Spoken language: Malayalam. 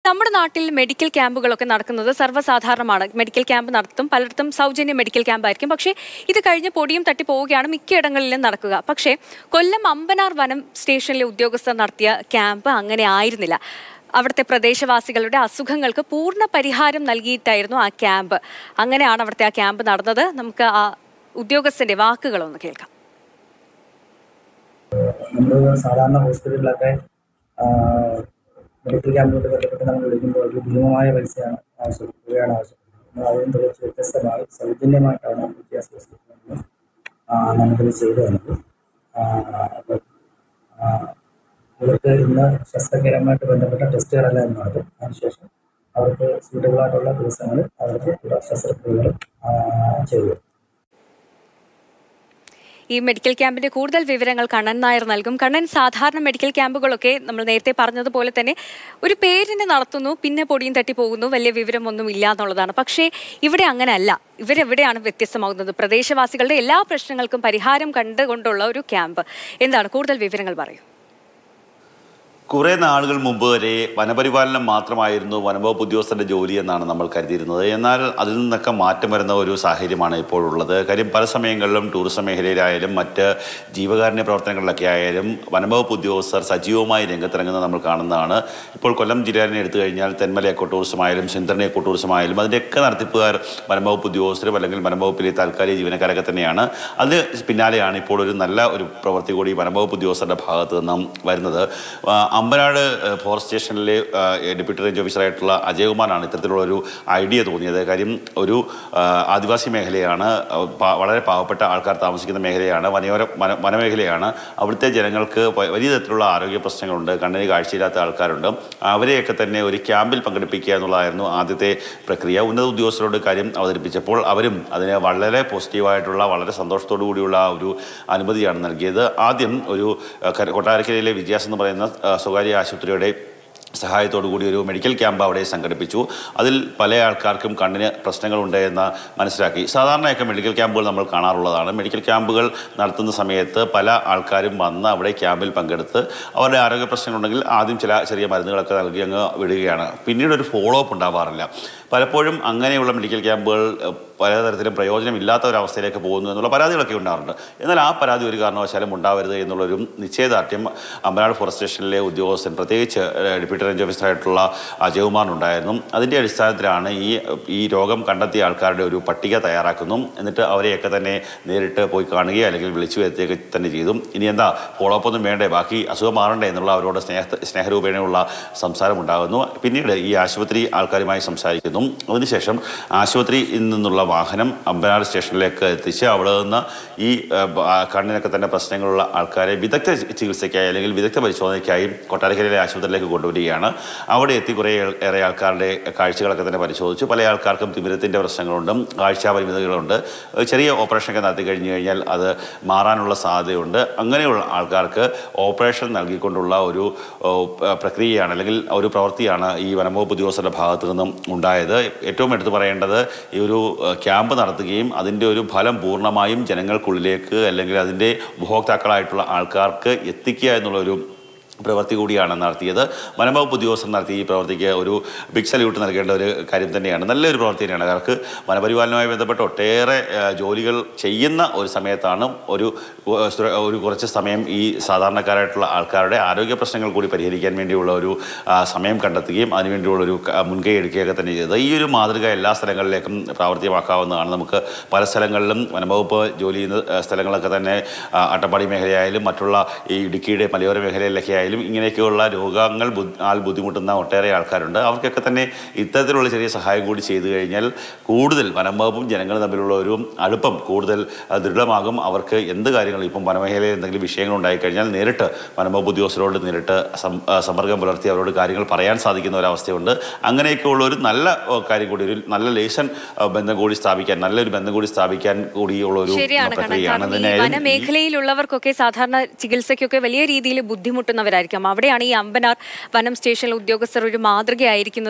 നമ്മുടെ നാട്ടിൽ മെഡിക്കൽ ക്യാമ്പുകളൊക്കെ നടക്കുന്നത് സർവ്വസാധാരണമാണ്. മെഡിക്കൽ ക്യാമ്പ് നടത്തും, പലയിടത്തും സൗജന്യ മെഡിക്കൽ ക്യാമ്പ് ആയിരിക്കും. പക്ഷേ ഇത് കഴിഞ്ഞ് പൊടിയും തട്ടി പോവുകയാണ് മിക്കയിടങ്ങളിലും നടക്കുക. പക്ഷേ കൊല്ലം അമ്പനാർ വനം സ്റ്റേഷനിലെ ഉദ്യോഗസ്ഥർ നടത്തിയ ക്യാമ്പ് അങ്ങനെ ആയിരുന്നില്ല. അവിടുത്തെ പ്രദേശവാസികളുടെ അസുഖങ്ങൾക്ക് പൂർണ്ണ പരിഹാരം നൽകിയിട്ടായിരുന്നു ആ ക്യാമ്പ്. അങ്ങനെയാണ് അവിടുത്തെ ആ ക്യാമ്പ് നടന്നത്. നമുക്ക് ആ ഉദ്യോഗസ്ഥന്റെ വാക്കുകളൊന്ന് കേൾക്കാം. സാധാരണ ഹോസ്പിറ്റലിലൊക്കെ മെഡിക്കൽ ക്യാമ്പുമായിട്ട് ബന്ധപ്പെട്ട് നമ്മൾ വിളിക്കുമ്പോൾ ഒരു ഭീമമായ പൈസയാണ് ആവശ്യപ്പെടുന്നത്. അതുകൊണ്ട് വെച്ച് വ്യത്യസ്തമായി സൗജന്യമായിട്ടാണ് വിദ്യാഭ്യാസ ഹോസ്പിറ്റലിൽ നമുക്കിത് ചെയ്തു തന്നത്. അപ്പം ഇവർക്ക് ഇന്ന് ശസ്ത്രക്രിയയുമായിട്ട് ബന്ധപ്പെട്ട ടെസ്റ്റുകളെല്ലാം നടത്തും. അതിനുശേഷം അവർക്ക് സൂട്ടബിളായിട്ടുള്ള ദിവസങ്ങളിൽ അവർക്ക് ശസ്ത്രക്രിയകൾ ചെയ്തു. ഈ മെഡിക്കൽ ക്യാമ്പിന്റെ കൂടുതൽ വിവരങ്ങൾ കണ്ണൻ നായർ നൽകും. കണ്ണൻ, സാധാരണ മെഡിക്കൽ ക്യാമ്പുകളൊക്കെ നമ്മൾ നേരത്തെ പറഞ്ഞതുപോലെ തന്നെ ഒരു പേരിന് നടത്തുന്നു, പിന്നെ പൊടിയും തട്ടി പോകുന്നു, വലിയ വിവരമൊന്നും ഇല്ല എന്നുള്ളതാണ്. പക്ഷേ ഇവിടെ അങ്ങനെയല്ല. ഇവരെവിടെയാണ് വ്യത്യസ്തമാകുന്നത്? പ്രദേശവാസികളുടെ എല്ലാ പ്രശ്നങ്ങൾക്കും പരിഹാരം കണ്ടുകൊണ്ടുള്ള ഒരു ക്യാമ്പ്. എന്താണ് കൂടുതൽ വിവരങ്ങൾ പറയൂ. കുറേ നാളുകൾ മുമ്പ് വരെ വനപരിപാലനം മാത്രമായിരുന്നു വനംവകുപ്പ് ഉദ്യോഗസ്ഥരുടെ ജോലി എന്നാണ് നമ്മൾ കരുതിയിരുന്നത്. എന്നാൽ അതിൽ നിന്നൊക്കെ മാറ്റം വരുന്ന ഒരു സാഹചര്യമാണ് ഇപ്പോഴുള്ളത്. കാര്യം പല സമയങ്ങളിലും ടൂറിസം മേഖലയിലായാലും മറ്റ് ജീവകാരുണ്യ പ്രവർത്തനങ്ങളിലൊക്കെ ആയാലും വനംവകുപ്പ് ഉദ്യോഗസ്ഥർ സജീവമായി രംഗത്തിറങ്ങുന്നത് നമ്മൾ കാണുന്നതാണ്. ഇപ്പോൾ കൊല്ലം ജില്ലയെ എടുത്തു കഴിഞ്ഞാൽ തെന്മല എക്കോ ടൂറിസം ആയാലും സിന്തർണ എക്കോ ടൂറിസം ആയാലും അതിൻ്റെയൊക്കെ നടത്തിപ്പുകാർ വനംവകുപ്പ് ഉദ്യോഗസ്ഥരും അല്ലെങ്കിൽ വനംവകുപ്പിലെ താൽക്കാലിക ജീവനക്കാരൊക്കെ തന്നെയാണ്. അതിന് പിന്നാലെയാണ് ഇപ്പോൾ ഒരു നല്ല ഒരു പ്രവൃത്തി കൂടി വനംവകുപ്പ് ഉദ്യോഗസ്ഥരുടെ ഭാഗത്ത് നിന്നും വരുന്നത്. അമ്പനാട് ഫോറസ്റ്റ് സ്റ്റേഷനിലെ ഡെപ്യൂട്ടി റേഞ്ച് ഓഫീസറായിട്ടുള്ള അജയകുമാറാണ് ഇത്തരത്തിലുള്ളൊരു ഐഡിയ തോന്നിയത്. കാര്യം ഒരു ആദിവാസി മേഖലയാണ്, വളരെ പാവപ്പെട്ട ആൾക്കാർ താമസിക്കുന്ന മേഖലയാണ്, വനമേഖലയാണ്. അവിടുത്തെ ജനങ്ങൾക്ക് വലിയ തരത്തിലുള്ള ആരോഗ്യ പ്രശ്നങ്ങളുണ്ട്, കണ്ണിന് കാഴ്ചയില്ലാത്ത ആൾക്കാരുണ്ട്. അവരെയൊക്കെ തന്നെ ഒരു ക്യാമ്പിൽ പങ്കെടുപ്പിക്കുക എന്നുള്ളതായിരുന്നു ആദ്യത്തെ പ്രക്രിയ. ഉന്നത ഉദ്യോഗസ്ഥരോട് കാര്യം അവതരിപ്പിച്ചപ്പോൾ അവരും അതിന് വളരെ പോസിറ്റീവായിട്ടുള്ള വളരെ സന്തോഷത്തോടു കൂടിയുള്ള ഒരു അനുമതിയാണ് നൽകിയത്. ആദ്യം ഒരു കൊട്ടാരക്കരയിലെ വിദ്യാസ് എന്ന് പറയുന്ന സ്വകാര്യ ആശുപത്രിയുടെ സഹായത്തോടു കൂടി ഒരു മെഡിക്കൽ ക്യാമ്പ് അവിടെ സംഘടിപ്പിച്ചു. അതിൽ പല ആൾക്കാർക്കും കണ്ണിന് പ്രശ്നങ്ങളുണ്ട് എന്ന് മനസ്സിലാക്കി. സാധാരണയൊക്കെ മെഡിക്കൽ ക്യാമ്പുകൾ നമ്മൾ കാണാറുള്ളതാണ്. മെഡിക്കൽ ക്യാമ്പുകൾ നടത്തുന്ന സമയത്ത് പല ആൾക്കാരും വന്ന് അവിടെ ക്യാമ്പിൽ പങ്കെടുത്ത് അവരുടെ ആരോഗ്യ പ്രശ്നങ്ങളുണ്ടെങ്കിൽ ആദ്യം ചില ചെറിയ മരുന്നുകളൊക്കെ നൽകി അങ്ങ് വിടുകയാണ്. പിന്നീട് ഒരു ഫോളോ അപ്പ് ഉണ്ടാവാറില്ല. പലപ്പോഴും അങ്ങനെയുള്ള മെഡിക്കൽ ക്യാമ്പുകൾ പലതരത്തിലും പ്രയോജനമില്ലാത്ത ഒരവസ്ഥയിലേക്ക് പോകുന്നു എന്നുള്ള പരാതികളൊക്കെ ഉണ്ടാകാറുണ്ട്. എന്നാൽ ആ പരാതി ഒരു കാരണവശാലും ഉണ്ടാവരുത് എന്നുള്ളൊരു നിശ്ചയദാർഢ്യം അമ്പനാട് ഫോറസ്റ്റ് സ്റ്റേഷനിലെ ഉദ്യോഗസ്ഥൻ, പ്രത്യേകിച്ച് ഡെപ്യൂട്ടി റേഞ്ച് ഓഫീസറായിട്ടുള്ള അജയകുമാറിനുണ്ടായിരുന്നു. അതിൻ്റെ അടിസ്ഥാനത്തിലാണ് ഈ രോഗം കണ്ടെത്തിയ ആൾക്കാരുടെ ഒരു പട്ടിക തയ്യാറാക്കുന്നു. എന്നിട്ട് അവരെയൊക്കെ തന്നെ നേരിട്ട് പോയി കാണുകയോ അല്ലെങ്കിൽ വിളിച്ചു വരുത്തുകയൊക്കെ തന്നെ ചെയ്തു. ഇനി എന്താ ഫോളോ അപ്പ് ഒന്നും വേണ്ടേ, ബാക്കി അസുഖം മാറണ്ടേ എന്നുള്ള അവരോട് സ്നേഹരൂപേണയുള്ള സംസാരം ഉണ്ടാകുന്നു. പിന്നീട് ഈ ആശുപത്രി ആൾക്കാരുമായി സംസാരിക്കുന്നു. അതിനുശേഷം ആശുപത്രിയിൽ നിന്നുള്ള വാഹനം അമ്പനാട് സ്റ്റേഷനിലേക്ക് എത്തിച്ച് അവിടെ നിന്ന് ഈ കണ്ണിനൊക്കെ തന്നെ പ്രശ്നങ്ങളുള്ള ആൾക്കാരെ വിദഗ്ധ ചികിത്സയ്ക്കായി അല്ലെങ്കിൽ വിദഗ്ധ പരിശോധനയ്ക്കായി കൊട്ടാരക്കരയിലെ ആശുപത്രിയിലേക്ക് കൊണ്ടുവരികയാണ്. അവിടെ എത്തി കുറേ ഏറെ ആൾക്കാരുടെ കാഴ്ചകളൊക്കെ തന്നെ പരിശോധിച്ചു. പല ആൾക്കാർക്കും തിമിരത്തിൻ്റെ പ്രശ്നങ്ങളുണ്ട്, കാഴ്ചാ പരിമിതികളുണ്ട്. ചെറിയ ഓപ്പറേഷനൊക്കെ നടത്തി കഴിഞ്ഞു കഴിഞ്ഞാൽ അത് മാറാനുള്ള സാധ്യതയുണ്ട്. അങ്ങനെയുള്ള ആൾക്കാർക്ക് ഓപ്പറേഷൻ നൽകിക്കൊണ്ടുള്ള ഒരു പ്രക്രിയയാണ് അല്ലെങ്കിൽ ഒരു പ്രവൃത്തിയാണ് ഈ വനംവകുപ്പ് ഉദ്യോഗസ്ഥരുടെ ഭാഗത്തു നിന്നും ഉണ്ടായത്. ഏറ്റവും എടുത്തു പറയേണ്ടത് ഈ ഒരു ക്യാമ്പ് നടത്തുകയും അതിൻ്റെ ഒരു ഫലം പൂർണ്ണമായും ജനങ്ങൾക്കുള്ളിലേക്ക് അല്ലെങ്കിൽ അതിൻ്റെ ഉപഭോക്താക്കളായിട്ടുള്ള ആൾക്കാർക്ക് എത്തിക്കുക എന്നുള്ളൊരു പ്രവൃത്തി കൂടിയാണ് നടത്തിയത്. വനംവകുപ്പ് ഉദ്യോഗസ്ഥർ നടത്തിയ ഈ പ്രവൃത്തിക്ക് ഒരു ബിഗ് സല്യൂട്ട് നൽകേണ്ട ഒരു കാര്യം തന്നെയാണ്. നല്ലൊരു പ്രവൃത്തി തന്നെയാണ്. അവർക്ക് വനപരിപാലനവുമായി ബന്ധപ്പെട്ട് ഒട്ടേറെ ജോലികൾ ചെയ്യുന്ന ഒരു സമയത്താണ് ഒരു കുറച്ച് സമയം ഈ സാധാരണക്കാരായിട്ടുള്ള ആൾക്കാരുടെ ആരോഗ്യ പ്രശ്നങ്ങൾ കൂടി പരിഹരിക്കാൻ വേണ്ടിയുള്ള ഒരു സമയം കണ്ടെത്തുകയും അതിനുവേണ്ടിയുള്ളൊരു മുൻകൈ എടുക്കുകയൊക്കെ തന്നെ ചെയ്തത്. ഈ ഒരു മാതൃക എല്ലാ സ്ഥലങ്ങളിലേക്കും പ്രാവർത്തികമാക്കാവുന്നതാണ്. നമുക്ക് പല സ്ഥലങ്ങളിലും വനംവകുപ്പ് ജോലി ചെയ്യുന്ന സ്ഥലങ്ങളൊക്കെ തന്നെ അട്ടപ്പാടി മേഖലയായാലും മറ്റുള്ള ഈ ഇടുക്കിയുടെ മലയോര മേഖലയിലൊക്കെ ആയാലും ഇങ്ങനെയൊക്കെയുള്ള രോഗങ്ങൾ ബുദ്ധിമുട്ടുന്ന ഒട്ടേറെ ആൾക്കാരുണ്ട്. അവർക്കൊക്കെ തന്നെ ഇത്തരത്തിലുള്ള ചെറിയ സഹായം കൂടി ചെയ്തു കഴിഞ്ഞാൽ കൂടുതൽ വനംവകുപ്പും ജനങ്ങളും തമ്മിലുള്ള ഒരു അടുപ്പം കൂടുതൽ ദൃഢമാകും. അവർക്ക് എന്ത് കാര്യങ്ങളും ഇപ്പം വനമേഖലയിൽ എന്തെങ്കിലും വിഷയങ്ങൾ ഉണ്ടായിക്കഴിഞ്ഞാൽ നേരിട്ട് വനംവകുപ്പ് ഉദ്യോഗസ്ഥരോട് നേരിട്ട് സമ്പർക്കം പുലർത്തി അവരോട് കാര്യങ്ങൾ പറയാൻ സാധിക്കുന്ന ഒരവസ്ഥയുണ്ട്. അങ്ങനെയൊക്കെയുള്ള ഒരു നല്ല കാര്യം കൂടി, ഒരു നല്ല ലേശൻ ബന്ധം കൂടി സ്ഥാപിക്കാൻ, നല്ലൊരു ബന്ധം കൂടി സ്ഥാപിക്കാൻ കൂടിയുള്ള ഒരു പ്രക്രിയയാണ്. വനമേഖലയിലുള്ളവർക്കൊക്കെ സാധാരണ ചികിത്സയ്ക്കൊക്കെ വലിയ രീതിയിൽ ബുദ്ധിമുട്ടുന്നവരായിരിക്കും. അവിടെയാണ് ഈ അമ്പനാർ വനം സ്റ്റേഷനിലെ ഉദ്യോഗസ്ഥർ ഒരു മാതൃകയായിരിക്കുന്നത്.